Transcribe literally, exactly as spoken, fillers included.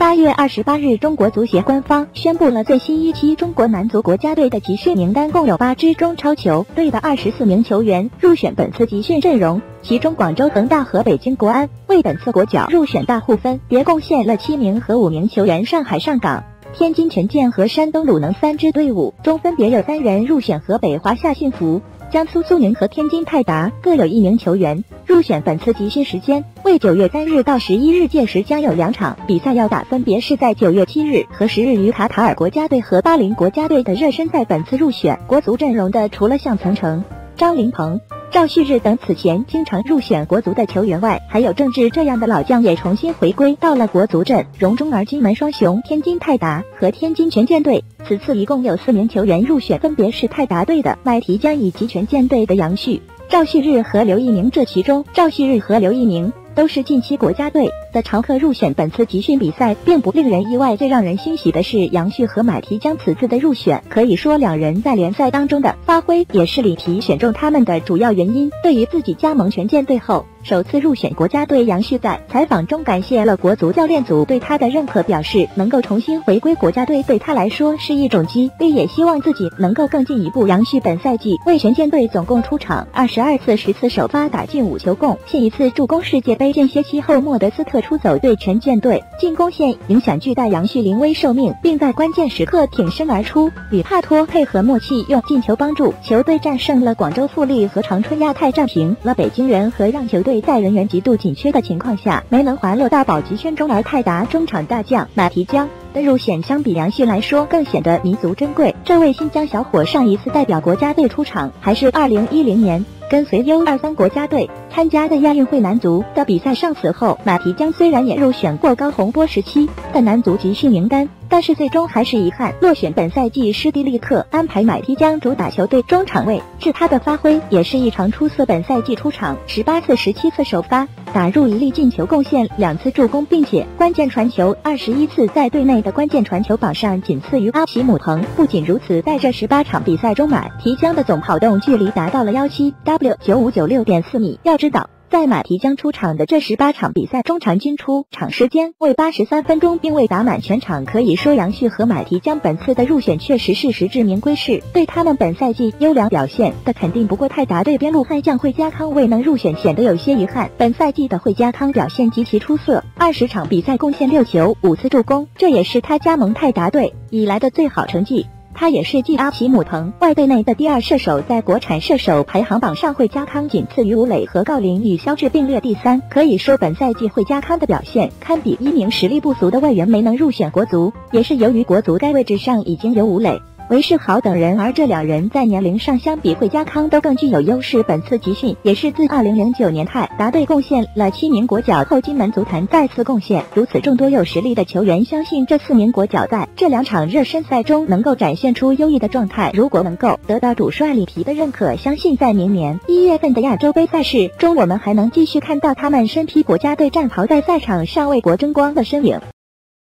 八月二十八日，中国足协官方宣布了最新一期中国男足国家队的集训名单，共有八支中超球队的二十四名球员入选本次集训阵容，其中广州恒大和北京国安为本次国脚入选大户分别贡献了七名和五名球员。上海上港、天津权健和山东鲁能三支队伍中分别有三人入选河北华夏幸福、江苏苏宁和天津泰达各有一名球员入选本次集训时间为九月三日到十一日，届时将有两场比赛要打，分别是在九月七日和十日于卡塔尔国家队和巴林国家队的热身赛。本次入选国足阵容的除了像曾诚、张琳芃、赵旭日等此前经常入选国足的球员外，还有郑智这样的老将也重新回归到了国足阵容中，而金门双雄天津泰达和天津权健队此次一共有四名球员入选，分别是泰达队的麦提江以及权健队的杨旭、赵旭日和刘一鸣。这其中赵旭日和刘一鸣都是近期国家队的常客入选本次集训比赛，并不令人意外。最让人欣喜的是杨旭和买提江此次的入选，可以说两人在联赛当中的发挥也是里皮选中他们的主要原因。对于自己加盟权健队后首次入选国家队，杨旭在采访中感谢了国足教练组对他的认可，表示能够重新回归国家队对他来说是一种激励，也希望自己能够更进一步。杨旭本赛季为权健队总共出场二十二次，十次首发，打进五球，贡献一次助攻。世界杯间歇期后莫德斯特出走对权健队进攻线影响巨大，杨旭临危受命，并在关键时刻挺身而出，与帕托配合默契，用进球帮助球队战胜了广州富力和长春亚泰，战平了北京人和让球队在人员极度紧缺的情况下没能滑落大保级圈中。而泰达中场大将马提江的入选相比杨旭来说更显得弥足珍贵。这位新疆小伙上一次代表国家队出场还是二零一零年跟随 U 二十三国家队参加的亚运会男足的比赛上。此后马提江虽然也入选过高洪波时期的男足集训名单，但是最终还是遗憾落选。本赛季施蒂利克安排马提江主打球队中场位置，他的发挥也是异常出色。本赛季出场十八次，十七次首发，打入一粒进球，贡献两次助攻，并且关键传球二十一次，在队内的关键传球榜上仅次于阿奇姆彭。不仅如此，在这十八场比赛中，马提江的总跑动距离达到了 十七 W 九五九六点四米。要知道在马提江出场的这十八场比赛中，场均出场时间为八十三分钟，并未打满全场。可以说杨旭和马提江本次的入选确实是实至名归，是对他们本赛季优良表现的肯定。不过泰达队边路悍将惠家康未能入选，显得有些遗憾。本赛季的惠家康表现极其出色，二十场比赛贡献六球五次助攻，这也是他加盟泰达队以来的最好成绩。他也是继阿奇姆彭外队内的第二射手，在国产射手排行榜上惠家康仅次于吴磊和郜林，与肖智并列第三。可以说本赛季惠家康的表现堪比一名实力不俗的外援没能入选国足，也是由于国足该位置上已经有吴磊、韦世豪等人，而这两人在年龄上相比惠家康都更具有优势。本次集训也是自二零零九年泰达队贡献了七名国脚后，金门足坛再次贡献如此众多有实力的球员，相信这四名国脚在这两场热身赛中能够展现出优异的状态。如果能够得到主帅里皮的认可，相信在明年一月份的亚洲杯赛事中，我们还能继续看到他们身披国家队战袍在赛场上为国争光的身影。